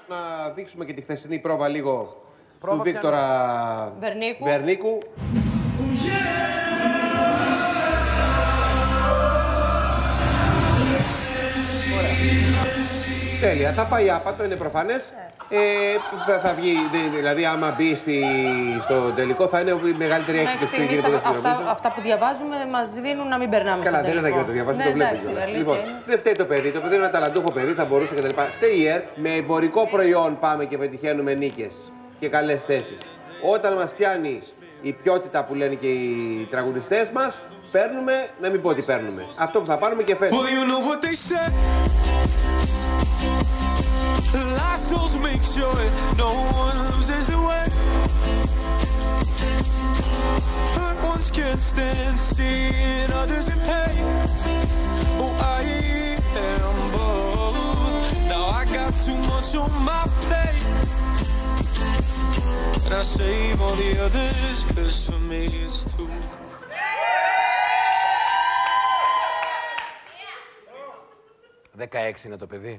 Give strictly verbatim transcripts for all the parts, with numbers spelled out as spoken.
Να δείξουμε και τη χθεσινή πρόβα λίγο πρόβα του Βίκτορα Βερνίκου. Βερνίκου. Τέλεια, θα πάει άπατο, είναι προφανές. Ε, θα, θα βγει, δηλαδή άμα μπει στη, στο τελικό θα είναι η μεγαλύτερη έκπληξη που γίνει ποτέ στην αυτά, αυτά που διαβάζουμε μας δίνουν να μην περνάμε. Καλά, στο δεν είναι να το διαβάζουμε, ναι, το βλέπουμε κιόλας. Λοιπόν, δεν φταίει το παιδί, το παιδί είναι ένα ταλαντούχο παιδί, θα μπορούσε κτλ. Φταίει η ΕΡΤ, με εμπορικό προϊόν πάμε και πετυχαίνουμε νίκες και καλές θέσεις. Όταν μας πιάνει η ποιότητα που λένε και οι τραγουδιστές μας, παίρνουμε, να μην πω ότι παίρνουμε. Αυτό που θα πάρουμε και φέτος. Make sure no one loses their way. Hurt ones can't stand seeing others in pain. Oh, I am both. Now I got too much on my plate, and I save all the others, 'cause for me it's too. δεκαέξι είναι το παιδί.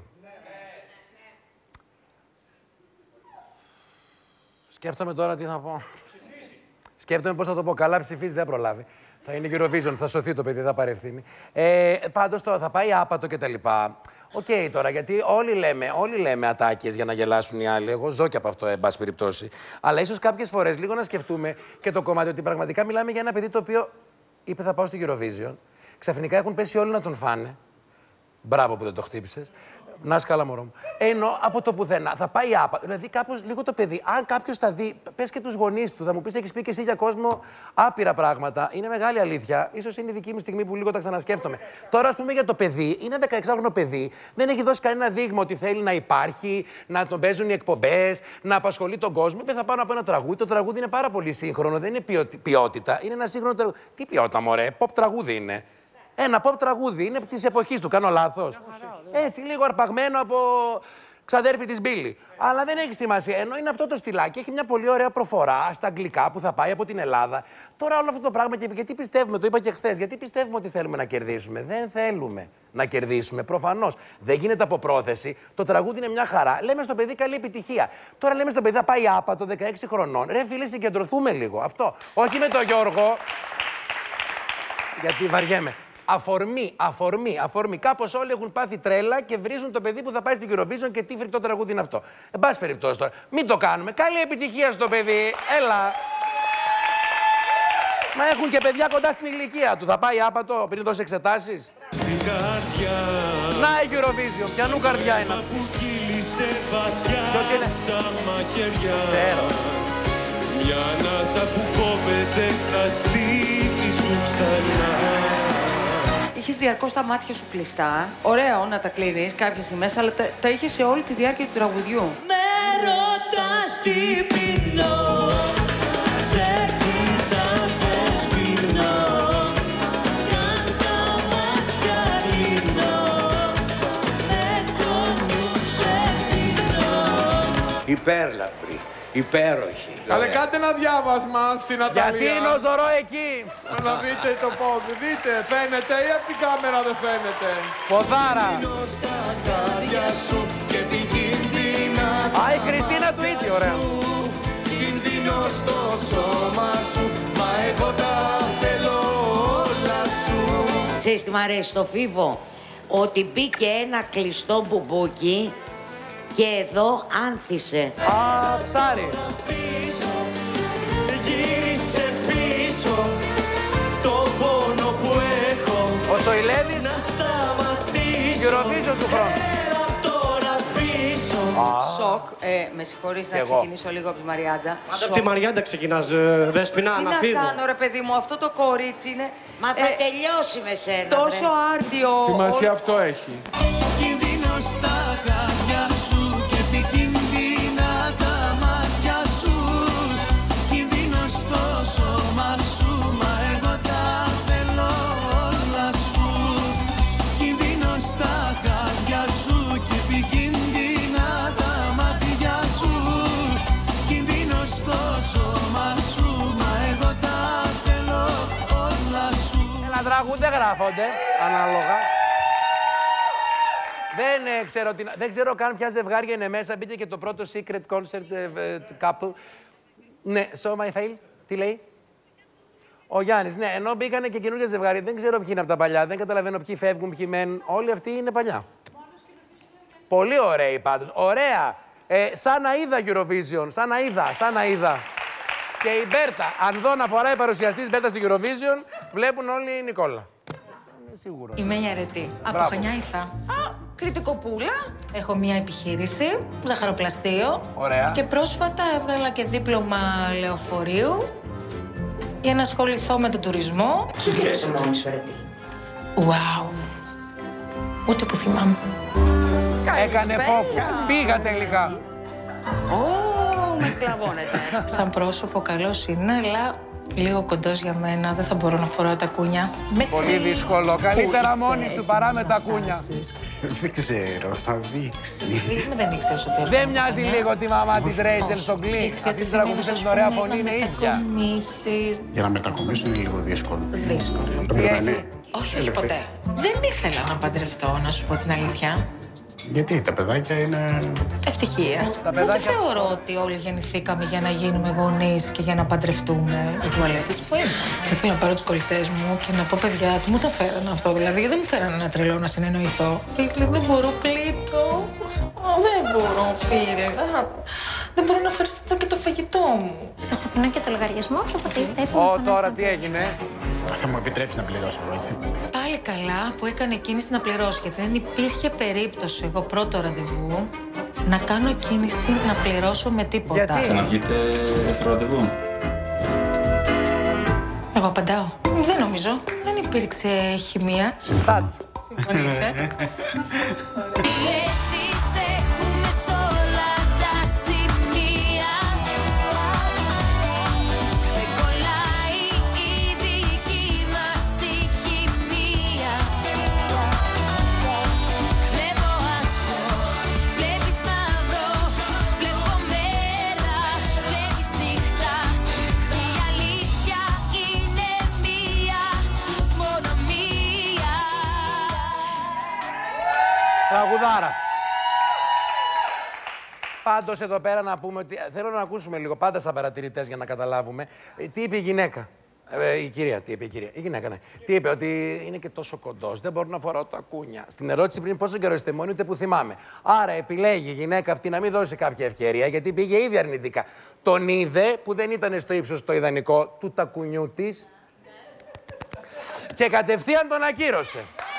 Σκέφτομαι τώρα τι θα πω. Σκέφτομαι πώς θα το πω. Καλά, ψηφίζει, δεν προλάβει. Θα είναι Eurovision, θα σωθεί το παιδί, θα πάρει ευθύνη. Ε, πάντως τώρα θα πάει άπατο και τα λοιπά. Οκ okay, τώρα, γιατί όλοι λέμε, όλοι λέμε ατάκες για να γελάσουν οι άλλοι. Εγώ ζω και από αυτό, εν πάση περιπτώσει. Αλλά ίσως κάποιες φορές λίγο να σκεφτούμε και το κομμάτι ότι πραγματικά μιλάμε για ένα παιδί το οποίο είπε θα πάω στο Eurovision. Ξαφνικά έχουν πέσει όλοι να τον φάνε. Μπράβο που δεν το χτύπησες. Να είσαι καλά, μωρό μου. Ενώ από το πουθενά θα πάει άπατο. Δηλαδή, κάπως λίγο το παιδί, αν κάποιος θα δει, πες και τους γονείς του, θα μου πεις: έχεις πει και εσύ για κόσμο άπειρα πράγματα. Είναι μεγάλη αλήθεια. Ίσως είναι η δική μου στιγμή που λίγο τα ξανασκέφτομαι. Τώρα, ας πούμε για το παιδί, είναι δεκαεξάχρονο παιδί, δεν έχει δώσει κανένα δείγμα ότι θέλει να υπάρχει, να τον παίζουν οι εκπομπές, να απασχολεί τον κόσμο. Είπε: θα πάω να πω ένα τραγούδι. Το τραγούδι είναι πάρα πολύ σύγχρονο, δεν είναι ποιότητα. Είναι ένα σύγχρονο τραγούδι. Τι ποιότητα, μωρέ, pop τραγούδι είναι. Ένα pop τραγούδι, είναι της εποχής του, κάνω λάθος. Έτσι, λίγο αρπαγμένο από ξαδέρφη της Μπίλη. Αλλά δεν έχει σημασία, ενώ είναι αυτό το στυλάκι, έχει μια πολύ ωραία προφορά στα αγγλικά που θα πάει από την Ελλάδα. Τώρα όλο αυτό το πράγμα, και γιατί πιστεύουμε, το είπα και χθες, γιατί πιστεύουμε ότι θέλουμε να κερδίσουμε. Δεν θέλουμε να κερδίσουμε, προφανώς. Δεν γίνεται από πρόθεση. Το τραγούδι είναι μια χαρά. Λέμε στο παιδί καλή επιτυχία. Τώρα λέμε στο παιδί θα πάει άπατο δεκαέξι χρονών. Ρε φίλε, συγκεντρωθούμε λίγο. Αυτό. Όχι με τον Γιώργο. Γιατί βαριέμαι. Αφορμή, αφορμή, αφορμή. Κάπως όλοι έχουν πάθει τρέλα και βρίζουν το παιδί που θα πάει στην Eurovision και τι φρικτό τραγούδι είναι αυτό. Εν πάση περιπτώσει τώρα, μην το κάνουμε. Καλή επιτυχία στο παιδί. Έλα. Μα έχουν και παιδιά κοντά στην ηλικία του. Θα πάει άπατο πριν δώσει εξετάσεις. Στην καρδιά. Να η Eurovision. Ποιανού καρδιά είναι αυτή. Ποιος είναι? Ξέρω. Μια ανάσα που κόβεται στα στήθη σου ξανά. Είχες διαρκώς τα μάτια σου κλειστά. Ωραίο να τα κλείνεις κάποιες στιγμές, αλλά τα, τα είχες σε όλη τη διάρκεια του τραγουδιού. Με ρωτάς τι πεινώ, σε κοίτα δεν σπινώ, κι αν τα μάτια λύνω, με το νου σε πεινώ. Υπέρλαμπρη, υπέροχη. Καλέ, κάντε ένα διάβασμα στην Αταλία. Γιατί είναι ο Ζωρό εκεί. Να δείτε το πόδι, δείτε, φαίνεται ή από την κάμερα δεν φαίνεται. Ποδάρα. Στα χάδια σου και επικίνδυνα. Α, η Χριστίνα του ίδιου, ωραία. Κινδύνω στο σώμα σου, μα εγώ τα θέλω όλα σου. Ξέρεις τι μ' αρέσει στο Φίβο? Ότι μπήκε ένα κλειστό μπουμπούκι και εδώ άνθησε. Α, ψάρι. Γύρισε πίσω το πόνο που έχω. Ο Σοηλέδης. Να σταματήσω. Eurovision του χρόνου. Έλα τώρα πίσω. Σοκ. Ε, με συγχωρείς να ξεκινήσω λίγο από τη Μαριάντα. Πάντα από τη Μαριάντα ξεκινάς, ε, Δεσπινά, να φύγω. Τι να κάνω ρε παιδί μου, αυτό το κορίτσι είναι... Μα θα ε, τελειώσει με σένα. τόσο βρε. άρτιο. Σημασία ό, αυτό έχει. Κινδύνω στα χάδια σου και επικίνδυνα τα μάτια σου. Κινδύνω στο σώμα σου, μα εγώ τα θέλω όλα σου. Κινδύνω στα χάδια σου και επικίνδυνα τα μάτια σου. Κινδύνω στο σώμα σου, μα εγώ τα θέλω όλα σου. Ένα τραγούδι δεν γράφονται, ανάλογα. Δεν, ε, ξέρω, τι... δεν ξέρω καν ποια ζευγάρια είναι μέσα. Μπήκε και το πρώτο secret concert ε, ε, couple. Ναι, so my fail. Τι λέει? Ο Γιάννης, ναι, ενώ μπήκανε και καινούργια ζευγάρια. Δεν ξέρω ποιοι είναι από τα παλιά. Δεν καταλαβαίνω ποιοι φεύγουν, ποιοι μένουν. Όλοι αυτοί είναι παλιά. Πολύ ωραίοι πάντως. Ωραία. Ε, σαν να είδα Eurovision. Σαν να είδα, σαν να είδα. Και η Μπέρτα. Αν δω να φοράει παρουσιαστής Μπέρτα στη Eurovision, βλέπουν όλοι η Νικόλα. Είμαι σίγουρο. Είμαι η Αρετή. Από Μπράβο. Χανιά ήρθα. Α, κριτικοπούλα. Έχω μία επιχείρηση, ζαχαροπλαστείο. Ωραία. Και πρόσφατα έβγαλα και δίπλωμα λεωφορείου για να ασχοληθώ με τον τουρισμό. Σου πλήρωσε μόνη σου, Αρετή. Wow. Ούτε που θυμάμαι. Έκανε φόκους. Πήγα τελικά. Ω, με σκλαβώνετε. Σαν πρόσωπο καλός είναι, αλλά λίγο κοντός για μένα. Δεν θα μπορώ να φοράω τα κούνια. Πολύ δύσκολο. Καλύτερα μόνη σου παρά με τα κούνια. Δεν ξέρω, θα δείξει. Δεν ήξερες ότι Δεν μοιάζει λίγο τη μαμά της Ρέιτσελ στον κλικ. Αυτή τη τραγουδίστρια την ωραία φωνή είναι ίδια. Για να μετακομίσουν είναι λίγο δύσκολο. Δύσκολο. Το πειράζει. Όχι, όχι ποτέ. Δεν ήθελα να παντρευτώ, να σου πω την αλήθεια. Γιατί τα παιδάκια είναι... Ευτυχία. Δεν παιδάκια- θεωρώ ότι όλοι γεννηθήκαμε για να γίνουμε γονείς και για να παντρευτούμε. Οι τουαλέτες που είναι. Θα ήθελα να πάρω τους κολλητές μου και να πω, παιδιά, τι μου το φέρανε αυτό. Δηλαδή, γιατί δεν μου φέρανε ένα τρελό να συνεννοηθώ. Φίλε, δεν μπορώ, πλήττω. Ω, δεν μπορώ, φίλε. Α, Δεν μπορώ να ευχαριστήσω και το φαγητό μου. Σας αφήνω και το λογαριασμό και όποτε είστε έτοιμοι. Ω, τώρα τι έγινε. Θα μου επιτρέψει να πληρώσω, έτσι. Πάλι καλά που έκανε κίνηση να πληρώσω, γιατί δεν υπήρχε περίπτωση εγώ πρώτο ραντεβού να κάνω κίνηση να πληρώσω με τίποτα. Γιατί? Ξαναβγείτε δεύτερο ραντεβού. Εγώ απαντάω. Δεν νομίζω. Δεν υπήρξε χημεία. Συμπάτς. Συμφωνείς, ε? Τραγουδάρα. Πάντως εδώ πέρα να πούμε ότι θέλω να ακούσουμε λίγο πάντα σαν παρατηρητές για να καταλάβουμε ε, τι είπε η γυναίκα. Ε, η κυρία, τι είπε η κυρία. Η γυναίκα, ναι. Τι είπε, ότι είναι και τόσο κοντός, δεν μπορώ να φοράω τα κούνια. Στην ερώτηση πριν πόσο καιρό είστε μόνοι, ούτε που θυμάμαι. Άρα επιλέγει η γυναίκα αυτή να μην δώσει κάποια ευκαιρία, γιατί πήγε ήδη αρνητικά. Τον είδε που δεν ήταν στο ύψος το ιδανικό του τακουνιού της και κατευθείαν τον ακύρωσε.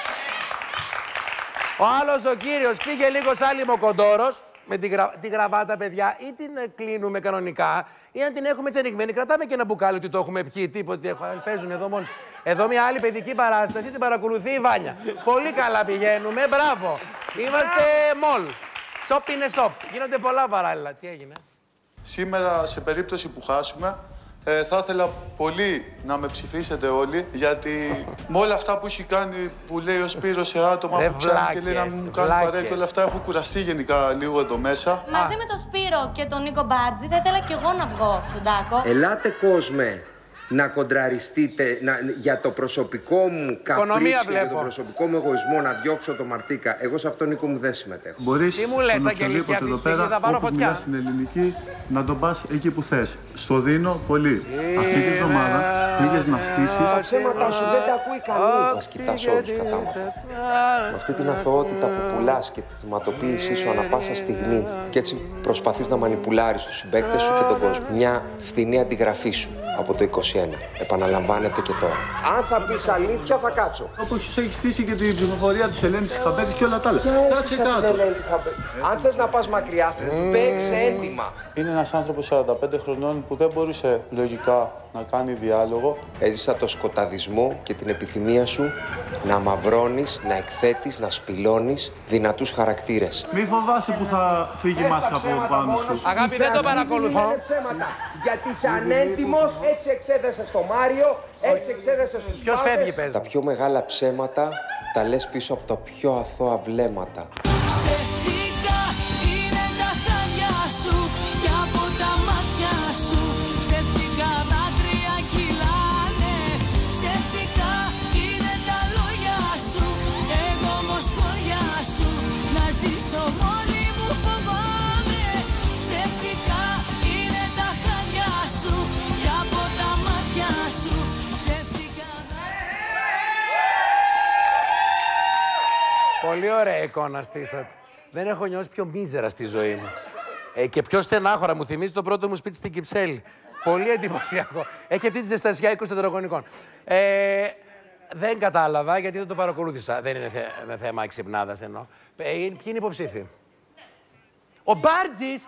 Ο άλλος ο κύριος πήγε λίγο σαν λιμοκοντόρος, με την, γρα... την γραβάτα, παιδιά, ή την κλείνουμε κανονικά, ή αν την έχουμε έτσι ανοιγμένη, κρατάμε και ένα μπουκάλι ότι το έχουμε πιει, τίποτε, παίζουν εδώ μόνοι. Εδώ μια άλλη παιδική παράσταση, την παρακολουθεί η Βάνια. Πολύ καλά πηγαίνουμε, μπράβο. Είμαστε μολ. Σοπ είναι σοπ. Γίνονται πολλά παράλληλα. Τι έγινε? Σήμερα, σε περίπτωση που χάσουμε, ε, θα ήθελα πολύ να με ψηφίσετε όλοι, γιατί με όλα αυτά που έχει κάνει, που λέει ο Σπύρος σε άτομα Ρε που ψάχνει και λέει να βλάκες, μην μου κάνει βλάκες. παρέα και όλα αυτά, έχω κουραστεί γενικά λίγο εδώ μέσα. Μαζί με τον Σπύρο και τον Νίκο Μπάρτζη θα ήθελα κι εγώ να βγω στον τάκο. Ελάτε κόσμε να κοντραριστείτε να, για το προσωπικό μου Οικονομία καπρίσιο, για βλέπω. το προσωπικό μου εγωισμό να διώξω το Μαρτίκα. Εγώ σε αυτόν Νίκο μου δεν συμμετέχω. Μπορείς Τι μου λες, τον Αγγελική, οποιοδήποτε αυτή τη εδώ στιγμή πέρα, θα πάρω όπως φωτιά. μιλάς στην ελληνική, να τον πας εκεί που θες. Στο δίνω πολύ. Αυτή τη βδομάδα πήγες να στήσεις. Τα ψέματα σου δεν τα ακούει κανείς. Μας κοιτάς όλους κατάματα. Με αυτή την αθωότητα που πουλάς και τη θυματοποίησή σου ανα πάσα στιγμή και έτσι προσπαθείς να μανιπουλάρεις τους συμπαίκτες σου και τον κόσμο. Μια φθηνή αντιγραφή σου από το είκοσι ένα. Επαναλαμβάνεται και τώρα. Αν θα πεις αλήθεια θα κάτσω. Όπως έχει στήσει και την ψηφοφορία της Ελένης Χαμπέρης και όλα τα άλλα. Κάτσε κάτω. Αν θες να πας μακριά, παίξε έντιμα. Είναι ένας άνθρωπος σαράντα πέντε χρονών που δεν μπορούσε λογικά να κάνει διάλογο. Έζησα το σκοταδισμό και την επιθυμία σου να μαυρώνεις, να εκθέτεις, να σπηλώνεις δυνατούς χαρακτήρες. Μη φοβάσαι που θα φύγει η μάσκα από πάνω σου. Αγάπη, δεν το παρακολουθώ. Γιατί είσαι ανέντιμος, έτσι εξέδεσαι στο Μάριο, έτσι εξέδεσαι στους Ποιος Πάπες. φεύγει, παίζει? Τα πιο μεγάλα ψέματα τα λες πίσω από τα πιο αθώα βλέμματα. Ψεύτικα είναι τα χάδια σου και από τα μάτια σου ψεύτικα δάκρυα κυλάνε. Ψεύτικα είναι τα λόγια σου, εγώ όμως χώρια σου Πολύ ωραία εικόνα στήσατε. Δεν έχω νιώσει πιο μίζερα στη ζωή μου. Ε, και πιο στενάχωρα, μου θυμίζει το πρώτο μου σπίτι στην Κυψέλη. Πολύ εντυπωσιακό. Έχει αυτή τη ζεστασιά είκοσι τετραγωνικών. Ε, δεν κατάλαβα γιατί δεν το παρακολούθησα. Δεν είναι θε, θέμα εξυπνάδας εννοώ. Ε, ποιοι είναι υποψήφοι? Ο Μπάρτζης.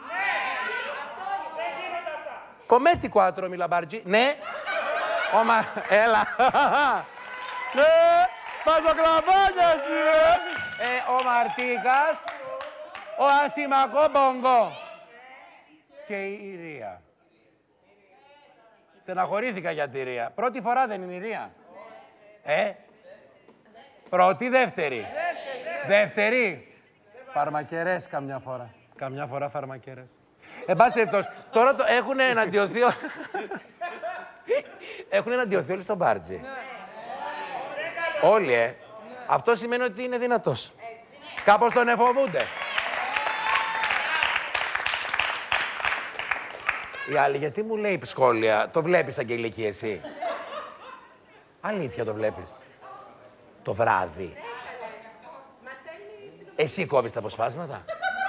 Κομέτι κουάτρο, μιλά Μπάρτζη. Ναι. Ο Μα... Έλα. Ναι. Σπάζω κλαμπάνια σου, ε. Ο Μαρτίκας. Ο Ασημακό Μπονγκό. Και η Ρία. Στεναχωρήθηκα για τη Ρία. Πρώτη φορά δεν είναι η Ρία. Ε. Πρώτη, δεύτερη. Δεύτερη. Φαρμακερές καμιά φορά. Καμιά φορά φαρμακερές. Εν πάση περιπτώσει, τώρα το έχουν εναντιωθεί... έχουν εναντιωθεί όλοι στον Μπάρτζη. Όλοι, ε. Αυτό σημαίνει ότι είναι δυνατός. Κάπως τον εφοβούνται. Η άλλη, γιατί μου λέει σχόλια, το βλέπεις Αγγελική εσύ? Αλήθεια το βλέπεις? Το βράδυ. Εσύ κόβεις τα αποσπάσματα?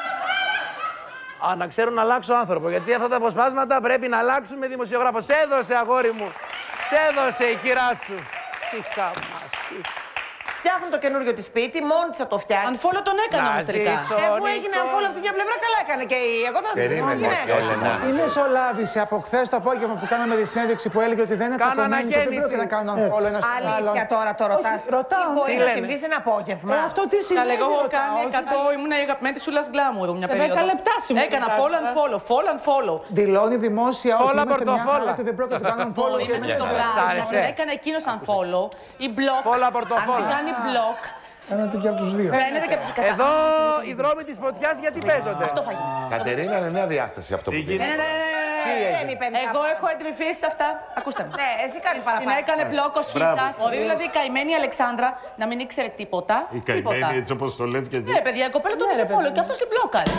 Α, να ξέρω να αλλάξω άνθρωπο, γιατί αυτά τα αποσπάσματα πρέπει να αλλάξουν με δημοσιογράφο. Σε έδωσε, αγόρι μου. Σε έδωσε η κυρά σου. Σίχα μασί. Φτιάχνουν το καινούριο τη σπίτι, μόνη τη θα το φτιάξει. Ανφόλο τον έκανε όμως τελικά. Εγώ έγινε ανφόλο από την μια πλευρά, καλά έκανε και η. Εγώ θα Περίμενε, Έλενα. Η μεσολάβηση από χθε το απόγευμα που κάναμε τη συνέντευξη που έλεγε ότι δεν είναι τσακωμένη και δεν πρόκειται να κάνουν ανφόλο ένα στον άλλον. Αλήθεια τώρα το ρωτά. Ρωτάω. Τι μπορεί να συμβεί σε ένα απόγευμα? Ε, αυτό τι σημαίνει? Καλά, εγώ έχω κάνει εκατό, ήμουν η αγαπημένη τη Σούλα Γκλάμουρου μια περίοδο. δέκα λεπτά σημαίνει. Έκανα follow and follow, follow and follow. Δηλώνει δημόσια ότι είμαστε μια χαρά και δεν πρόκειται να κάνουν follow. Είμαι στο βράδυ, έκανε εκείνος unfollow ή block. Αν κάνει block. Φαίνεται και από τους δύο. Φαίνεται και από τους κατάλληλους. Εδώ οι δρόμοι της φωτιάς γιατί παίζονται? Αυτό θα γίνει. Κατερίνα, είναι νέα διάσταση αυτό που γίνεται. Ναι, ναι, ναι. Εγώ έχω εντρυφήσει σε αυτά. Ακούστε με. Ναι, εσύ κάτι παραπάνω. Την έκανε μπλοκ ο Σχίτας. Δηλαδή η καημένη Αλεξάνδρα να μην ήξερε τίποτα. Η καημένη έτσι όπως το λες και έτσι. Ναι, παιδιά, η κοπέλα τον είχε φόλο και αυτός την μπλόκαρε.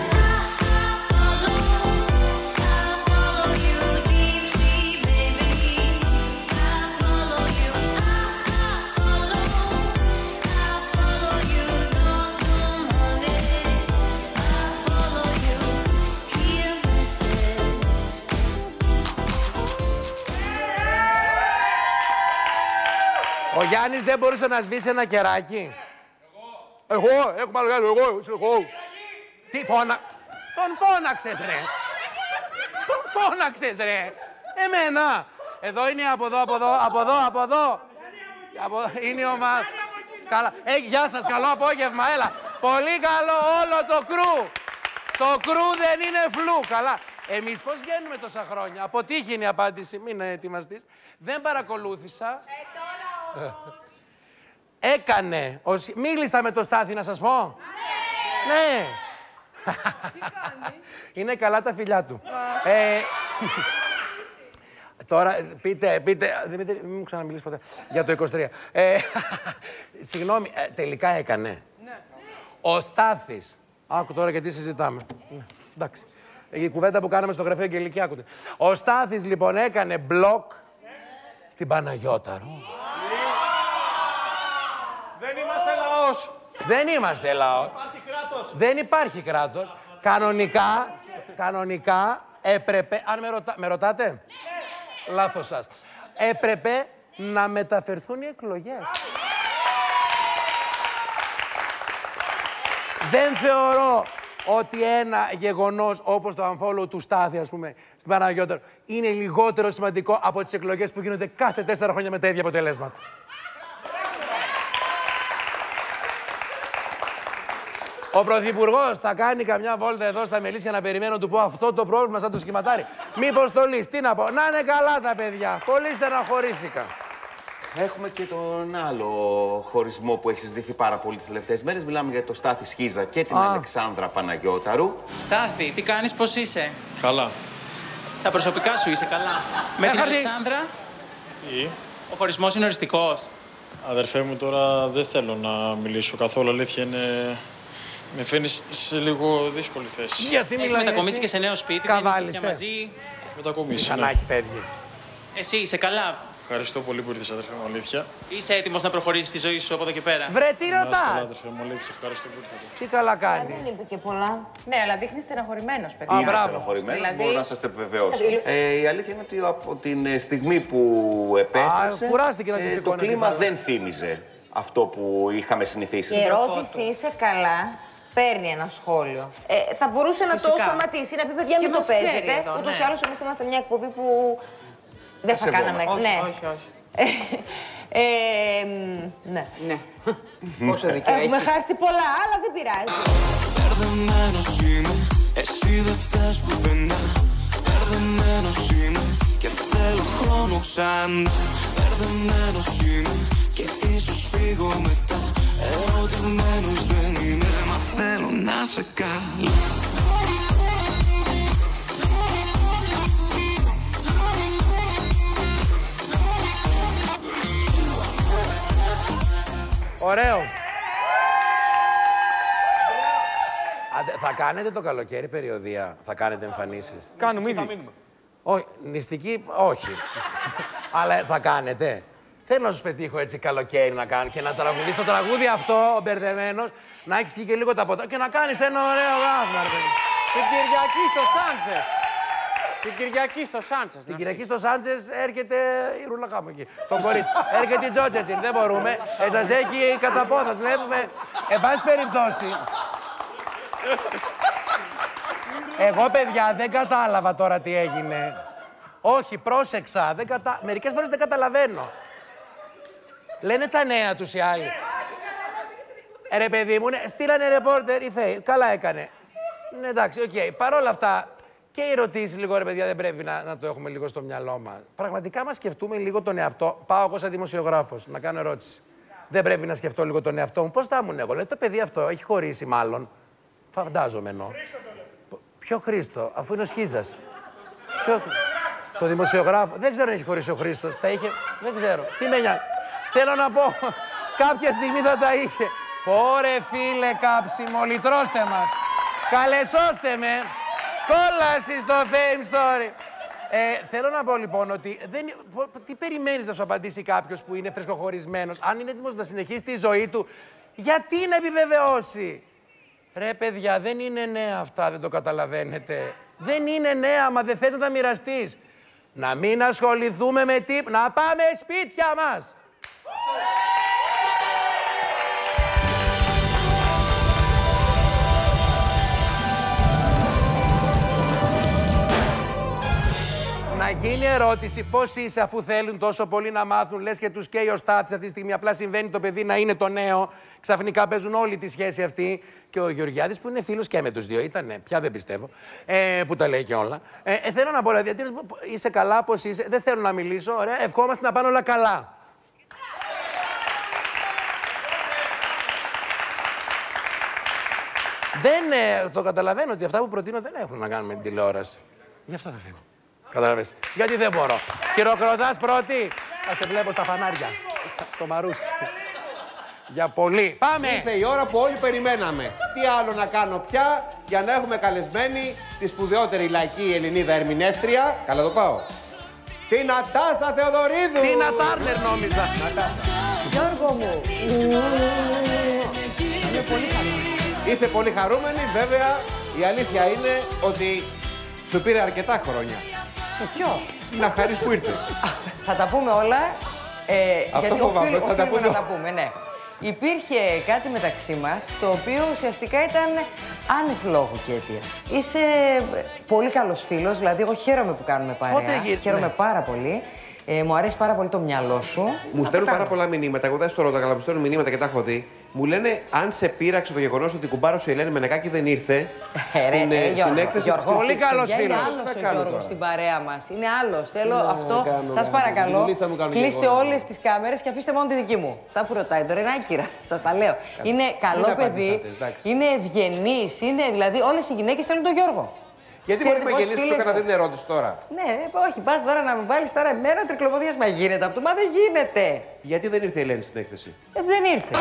Ο Γιάννης δεν μπορούσε να σβήσει ένα κεράκι. Εγώ, εγώ, έχω μεγάλο, εγώ, εγώ. Τι φώνα... Τον φώναξες, ρε. Τον φώναξες, ρε. Εμένα. Εδώ είναι από εδώ, από εδώ, από εδώ, από εδώ. Είναι η ομάδα. Καλά. Ε, γεια σας, καλό απόγευμα, έλα. Πολύ καλό όλο το κρού. Το κρού δεν είναι φλου. Καλά. Εμείς πώς βγαίνουμε τόσα χρόνια? Αποτύχει είναι η απάντηση. Μην ετοιμαστείς. Δεν παρακολούθησα. Έκανε. Ο... Μίλησα με το Στάθη να σας πω. Ναι. Ναι. Είναι καλά τα φιλιά του. ε... Τώρα, πείτε, πείτε, Δημήτρη, μην μου ξαναμιλήσει ποτέ, για το είκοσι τρία. Ε, συγγνώμη, ε, τελικά έκανε. Ναι. Ο Στάθης. Άκου τώρα γιατί συζητάμε. Ναι, εντάξει. Η κουβέντα που κάναμε στο γραφείο Αγγελική, άκουτε. Ο Στάθης, λοιπόν, έκανε μπλοκ στην Παναγιώταρο. Δεν είμαστε λαός. Δεν είμαστε λαός. Υπάρχει κράτος. Δεν υπάρχει κράτος. Κανονικά, κανονικά έπρεπε, αν με, ρωτα... με ρωτάτε, ναι. Λάθος σας, έπρεπε να μεταφερθούν οι εκλογές. Δεν θεωρώ ότι ένα γεγονός όπως το unfollow του Στάθη, ας πούμε, στην Παναγιώταρο, είναι λιγότερο σημαντικό από τις εκλογές που γίνονται κάθε τέσσερα χρόνια με τα ίδια αποτελέσματα. Ο Πρωθυπουργός θα κάνει καμιά βόλτα εδώ στα Μελίσια να περιμένω να του πω αυτό το πρόβλημα σαν το σχηματάρι. Μήπως το λύσει, τι να πω. Να είναι καλά τα παιδιά. Πολύ στεναχωρήθηκα. Έχουμε και τον άλλο χωρισμό που έχει συζητηθεί πάρα πολύ τις τελευταίες μέρες. Μιλάμε για το Στάθη Σχίζα και την Α. Αλεξάνδρα Παναγιώταρου. Στάθη, τι κάνεις, πώς είσαι? Καλά. Στα προσωπικά σου είσαι καλά? Με την Αλεξάνδρα. Τι? Ο χωρισμός είναι οριστικός. Αδερφέ μου, τώρα δεν θέλω να μιλήσω καθόλου. Αλήθεια είναι... Με φαίνεις σε λίγο δύσκολη θέση. Γιατί μιλάει? Έχει μετακομίσει και σε νέο σπίτι, Καβάλισε. Και μαζί. Έχει μετακομίσει. Ξανάκι φεύγει. Εσύ είσαι καλά? Ευχαριστώ πολύ που ήρθες, αδερφέ μου, αλήθεια. Είσαι έτοιμος να προχωρήσεις τη ζωή σου από εδώ και πέρα? Βρε, τι Να είσαι καλά, ρωτάς! αδερφέ μου, αλήθεια. Ευχαριστώ που ήρθατε. Τι καλά κάνει. Δεν είπε και πολλά. Ναι, αλλά δείχνει στεναχωρημένος, παιδί. Είναι στεναχωρημένος, δηλαδή... μπορώ να σας το επιβεβαιώσω. Ε, η αλήθεια είναι ότι από την στιγμή που επέστρεψε, κουράστηκε να τη ε, το σηκώνει κλίμα τη δεν θύμιζε αυτό που είχαμε συνηθίσει. Η ερώτηση είσαι καλά παίρνει ένα σχόλιο. Ε, θα μπορούσε να Φυσικά. το σταματήσει, να πει παιδιά μην το παίζετε. Ούτως ή άλλως εμείς είμαστε μια εκπομπή που δεν θα κάναμε. Όχι, ναι. όχι, όχι. Ε, ναι. Ναι. Πόσο δίκιο έχουμε έχεις. Χάσει πολλά, αλλά δεν πειράζει. Μπερδεμένος είμαι, εσύ δεν φταίς πουθενά. Μπερδεμένος είμαι και θέλω χρόνο ξανά. Μπερδεμένος είμαι και ίσως φύγω μετά. Ερωτευμένος δεν είμαι, μα θέλω να σε καλά. Ωραίο. Αντε, θα κάνετε το καλοκαίρι περιοδεία, θα κάνετε εμφανίσεις? Κάνουμε ήδη. Όχι, νηστική, όχι. Αλλά θα κάνετε. Θέλω να σου πετύχω έτσι καλοκαίρι να κάνω και να τραγουδείς το τραγούδι αυτό, ο μπερδεμένος, να έχεις πιει και λίγο τα ποτά και να κάνεις ένα ωραίο γάμο. Την Κυριακή στο Σάντσες. Την Κυριακή στο Σάντσες. Την Κυριακή στο Σάντσες έρχεται η ρούλα κάμω εκεί. Το κορίτσι. Έρχεται η Τζότζετσιν, δεν μπορούμε. Ε, σας έχει κατά πόθας, βλέπουμε. Εν πάση περιπτώσει. Εγώ, παιδιά, δεν κατάλαβα τώρα τι έγινε. Όχι, πρόσεξα. Δεν κατα... Μερικές φορές δεν καταλαβαίνω. Λένε τα νέα τους οι άλλοι. Ε, ρε παιδί μου, ναι, στείλανε ρεπόρτερ η Φέη. Καλά έκανε. Ναι, εντάξει, οκ. Okay. Παρ' όλα αυτά, και οι ερωτήσεις λίγο, ρε παιδιά, δεν πρέπει να, να το έχουμε λίγο στο μυαλό μας. Πραγματικά, μας σκεφτούμε λίγο τον εαυτό. Πάω εγώ σαν δημοσιογράφος να κάνω ερώτηση. Δεν πρέπει να σκεφτώ λίγο τον εαυτό μου. Πώς θα ήμουν εγώ? Λέει, το παιδί αυτό έχει χωρίσει μάλλον. Φαντάζομαι εννοώ. Ποιο Χρήστο, αφού είναι ο Σχίζας. Ποιο... Το δημοσιογράφο. Δεν ξέρω αν έχει χωρίσει ο Χρήστος. Τα είχε. Δεν ξέρω. Τι με νοιάζει. Θέλω να πω, κάποια στιγμή θα τα είχε. Ωρε φίλε κάψιμο, λυτρώστε μας. Καλεσώστε με. Κόλαση στο Fame Story. Ε, θέλω να πω λοιπόν ότι δεν... τι περιμένεις να σου απαντήσει κάποιος που είναι φρεσκοχωρισμένος, αν είναι έτοιμος να συνεχίσει τη ζωή του, γιατί να επιβεβαιώσει? Ρε παιδιά, δεν είναι νέα αυτά, δεν το καταλαβαίνετε. Δεν είναι νέα, μα δεν θες να τα μοιραστείς. Να μην ασχοληθούμε με τι... Να πάμε σπίτια μας. Να γίνει ερώτηση πώς είσαι αφού θέλουν τόσο πολύ να μάθουν, λες και τους καίει ο Στάτης αυτή τη στιγμή. Απλά συμβαίνει το παιδί να είναι το νέο. Ξαφνικά παίζουν όλη τη σχέση αυτή. Και ο Γεωργιάδης που είναι φίλος και με τους δύο, ήτανε, πια δεν πιστεύω, ε, που τα λέει και όλα. Ε, ε, θέλω να πω, δηλαδή, είσαι καλά, πώς είσαι, δεν θέλω να μιλήσω, ωραία, ευχόμαστε να πάνε όλα καλά. Δεν, ε, το καταλαβαίνω ότι αυτά που προτείνω δεν έχουν να κάνουν με την τηλεόραση. Γι' αυτό θα φύγω. Κατάλαβες. Γιατί δεν μπορώ. Χειροκροτάς πρώτη. Θα σε βλέπω στα φανάρια. Στο Μαρούσι. Για πολύ. Πάμε! Ήρθε η ώρα που όλοι περιμέναμε. Τι άλλο να κάνω πια για να έχουμε καλεσμένη τη σπουδαιότερη λαϊκή Ελληνίδα ερμηνεύτρια. Καλά το πάω. Την Νατάσα Θεοδωρίδου. Τίνα Τάρνερ νόμιζα. Νατάσα. Γιώργο μου. Είμαι πολύ χαρούμενη. Είσαι πολύ χαρούμενη, βέβαια. Η αλήθεια είναι ότι σου πήρε αρκετά χρόνια. Ποιο? Να χαρείς που ήρθες. Θα τα πούμε όλα. Ε, Αυτό γιατί φοβάμαι, οφείλ, θα τα οφείλουμε πούμε. να τα πούμε, ναι. Υπήρχε κάτι μεταξύ μας, το οποίο ουσιαστικά ήταν άνευ λόγου και αιτίας. Είσαι πολύ καλός φίλος, δηλαδή εγώ χαίρομαι που κάνουμε παρέα. Πότε γύρ- Χαίρομαι ναι. πάρα πολύ. Ε, μου αρέσει πάρα πολύ το μυαλό σου. Μου στέλνουν πάρα πολλά μηνύματα. Εγώ δεν στο ρωτάω, αλλά μου στέλνουν μηνύματα και τα έχω δει. Μου λένε αν σε πείραξε το γεγονός ότι η κουμπάρα σου η Ελένη Μενεκάκη δεν ήρθε στην, ε, στην έκθεση Γιώργο, της Πολύ καλός είναι φίλος. άλλος ο Γιώργος στην παρέα μας. Είναι άλλος. Θέλω Ναι, αυτό. κάνω, Σας κάνω. παρακαλώ, Δουλίτσα μου κάνω και κλείστε εγώ. όλες τις κάμερες και αφήστε μόνο τη δική μου. Τα που ρωτάει τώρα είναι άκυρα. Σας τα λέω. Είναι καλό Μην παιδί, απαντήσατε, εντάξει. είναι ευγενής, είναι δηλαδή όλες οι γυναίκες θέλουν τον Γιώργο. Γιατί Ξέρετε μπορεί να πόσες γεννήσει, σου φίλες έκανα μου- αυτή την ερώτηση τώρα. Ναι, όχι, πας τώρα να μου βάλεις τώρα εμένα τρικλοποδίας. Μα γίνεται αυτό, μα δεν γίνεται. Γιατί δεν ήρθε η Ελένη στην έκθεση. Ε, δεν ήρθε.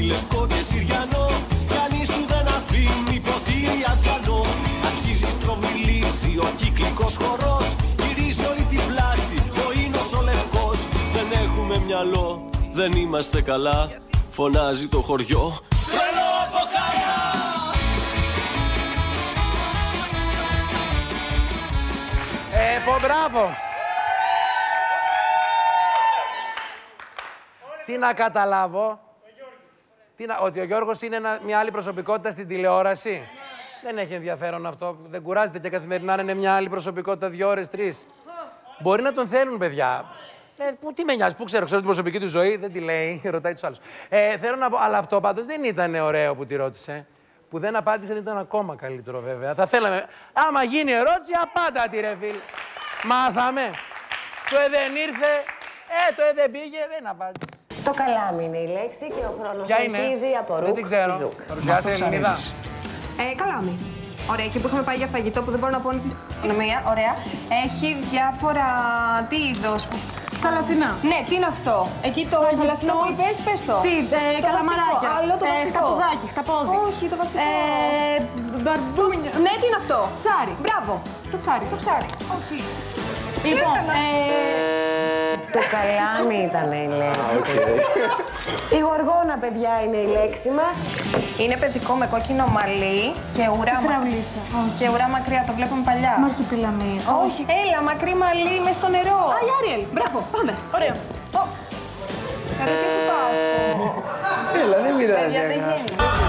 λευκό και συριανό. Κανείς του δεν αφήνει ποτήρι αδιανό. Αρχίζει στροβιλίζει ο κυκλικός χορός. Γυρίζει όλη την πλάση ο ίνος ο λευκός. Δεν έχουμε μυαλό, δεν είμαστε καλά. Φωνάζει το χωριό. Τρελό από χαρά. Ε, πω, μπράβο. Τι να καταλάβω. Τι να... Ότι ο Γιώργος είναι ένα... μια άλλη προσωπικότητα στην τηλεόραση. Δεν έχει ενδιαφέρον αυτό. Δεν κουράζεται και καθημερινά να είναι μια άλλη προσωπικότητα δύο ώρες, τρεις. Μπορεί να τον θέλουν, παιδιά. Ε, που, τι με νοιάζει, πού ξέρω, ξέρω την προσωπική του ζωή, δεν τη λέει, ρωτάει τους άλλους. Ε, θέλω να πω, αλλά αυτό πάντως δεν ήταν ωραίο που τη ρώτησε. Που δεν απάντησε, δεν ήταν ακόμα καλύτερο βέβαια. Θα θέλαμε, άμα γίνει ερώτηση, απάντα τη ρε φίλ. Μάθαμε. Το ε δεν ήρθε, ε, το ε δεν πήγε, δεν απάντησε. Το καλάμι είναι η λέξη και ο χρόνος συνεχίζει από ρουκ. Δεν την ξέρω. Παρουσιάζεται Ελληνίδα. Ε, καλάμι. Ωραία, εκεί που είχαμε πάει για φαγητό που δεν μπορώ να πω οικονομία. Ωραία. Έχει διάφορα. Τι είδος. Θαλασσινά. Ναι, τι είναι αυτό. Εκεί το φαγητό... θαλασσινό που είπες, πες το. Τι, ε, το καλαμαράκια. Βασικό. Άλλο το ε, βασικό. Χταποδάκι, χταπόδι. Όχι, το βασικό. Ε, μπαρμπούμινια. Ναι, τι είναι αυτό. Ψάρι. Μπράβο. Το ψάρι. Το ψάρι. Όχι. Λοιπόν, ε... το καλάμι ήταν η λέξη. Η γοργόνα, παιδιά, είναι η λέξη μας. Είναι παιδικό με κόκκινο μαλλί και ουρά. Φραουλίτσα. Και ουρά μακριά, το βλέπουμε παλιά. Μαρσιπιλαμί. Όχι. Έλα, μακρύ μαλλί μες στο νερό. Α, η Άριελ. Μπράβο, πάμε. Ωραίο. Κατά τι πάω. Έλα, δεν πειράζει. Παιδιά, δεν γίνει.